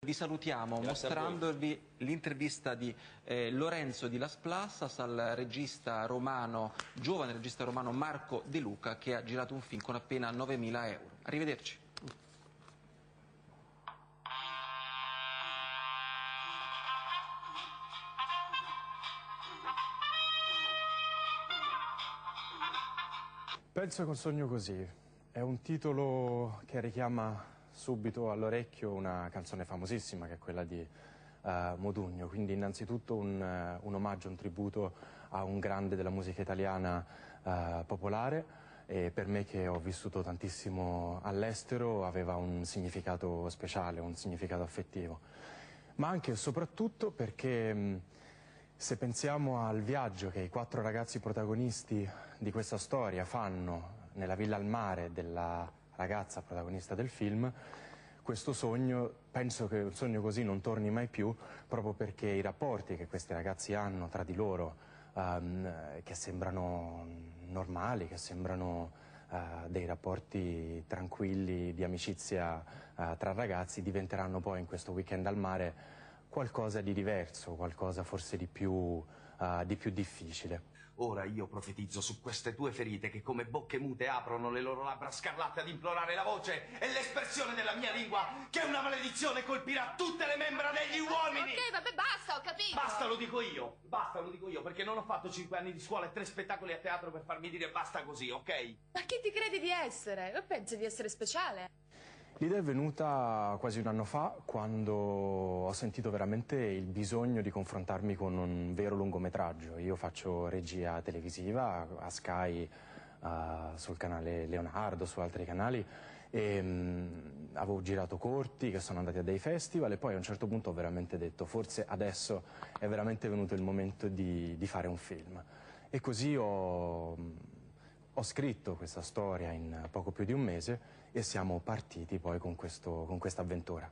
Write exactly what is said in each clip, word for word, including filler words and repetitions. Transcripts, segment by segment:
Vi salutiamo Grazie mostrandovi l'intervista di eh, Lorenzo di Las Plasas al regista romano, giovane regista romano Marco De Luca, che ha girato un film con appena novemila euro. Arrivederci. Penso che un sogno così è un titolo che richiama subito all'orecchio una canzone famosissima che è quella di uh, Modugno, quindi innanzitutto un, uh, un omaggio, un tributo a un grande della musica italiana uh, popolare, e per me che ho vissuto tantissimo all'estero aveva un significato speciale, un significato affettivo, ma anche e soprattutto perché mh, se pensiamo al viaggio che i quattro ragazzi protagonisti di questa storia fanno nella villa al mare della ragazza protagonista del film, questo sogno, penso che un sogno così non torni mai più, proprio perché i rapporti che questi ragazzi hanno tra di loro, um, che sembrano normali, che sembrano uh, dei rapporti tranquilli di amicizia uh, tra ragazzi, diventeranno poi in questo weekend al mare qualcosa di diverso, qualcosa forse di più, uh, di più difficile. Ora io profetizzo su queste tue ferite che come bocche mute aprono le loro labbra scarlatte ad implorare la voce e l'espressione della mia lingua, che una maledizione colpirà tutte le membra degli uomini! Ok, vabbè, basta, ho capito! Basta, lo dico io, basta, lo dico io, perché non ho fatto cinque anni di scuola e tre spettacoli a teatro per farmi dire basta così, ok? Ma chi ti credi di essere? Ma pensi di essere speciale? L'idea è venuta quasi un anno fa, quando ho sentito veramente il bisogno di confrontarmi con un vero lungometraggio. Io faccio regia televisiva a Sky, uh, sul canale Leonardo, su altri canali, e um, avevo girato corti che sono andati a dei festival, e poi a un certo punto ho veramente detto forse adesso è veramente venuto il momento di, di fare un film. E così ho... Ho scritto questa storia in poco più di un mese e siamo partiti poi con, questo, con questa avventura.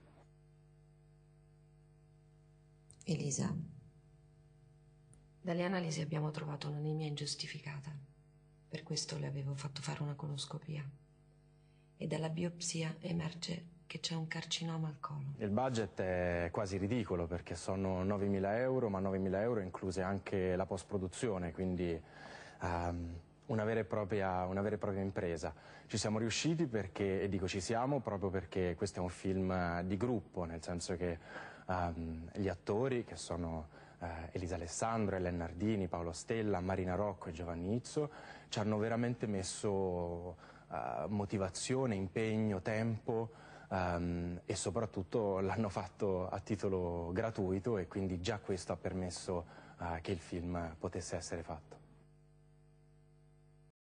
Elisa, dalle analisi abbiamo trovato un'anemia ingiustificata. Per questo le avevo fatto fare una coloscopia. E dalla biopsia emerge che c'è un carcinoma al colon. Il budget è quasi ridicolo perché sono novemila euro, ma novemila euro incluse anche la post-produzione, quindi... Um, Una vera, e propria, una vera e propria impresa. Ci siamo riusciti perché, e dico ci siamo, proprio perché questo è un film di gruppo, nel senso che um, gli attori, che sono uh, Elisa Alessandro, Ellen Nardini, Paolo Stella, Marina Rocco e Giovanni Izzo, ci hanno veramente messo uh, motivazione, impegno, tempo, um, e soprattutto l'hanno fatto a titolo gratuito, e quindi già questo ha permesso uh, che il film potesse essere fatto.